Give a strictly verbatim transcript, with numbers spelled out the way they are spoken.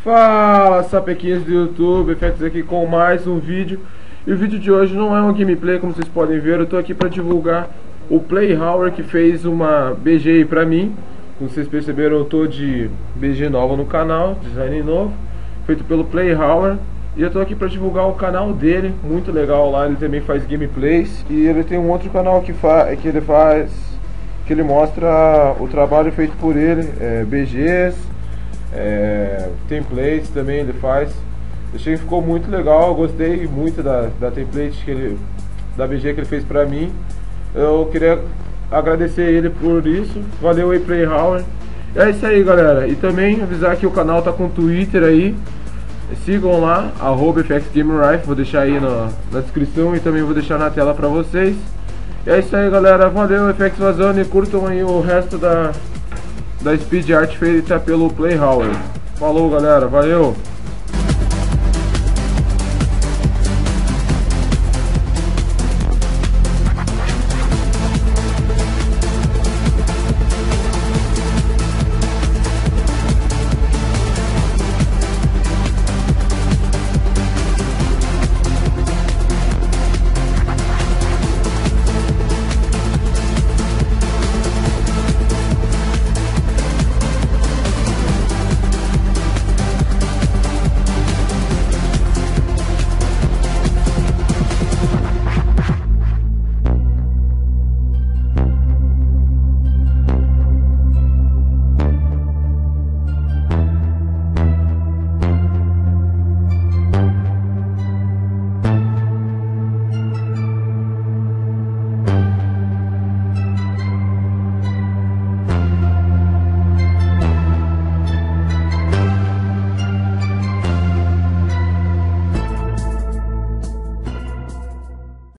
Fala, sapequinhos do YouTube, Effects aqui com mais um vídeo. E o vídeo de hoje não é um gameplay, como vocês podem ver. Eu tô aqui para divulgar o Playhauer, que fez uma B G aí pra mim. Como vocês perceberam, eu tô de B G nova no canal, design novo, feito pelo Playhauer. E eu tô aqui para divulgar o canal dele, muito legal lá. Ele também faz gameplays. E ele tem um outro canal que, fa que ele faz, que ele mostra o trabalho feito por ele, é, B Gs, É, templates também ele faz. Achei que ficou muito legal, eu gostei muito da, da template que ele, da B G que ele fez pra mim. Eu queria agradecer ele por isso. Valeu aí, Playhauer. É isso aí, galera. E também avisar que o canal tá com Twitter aí. Sigam lá, arroba FXGamerLife. Vou deixar aí na, na descrição e também vou deixar na tela pra vocês. E é isso aí, galera. Valeu, F X vazando, e curtam aí o resto da da Speed Art feita pelo Playhauer. Falou, galera, valeu!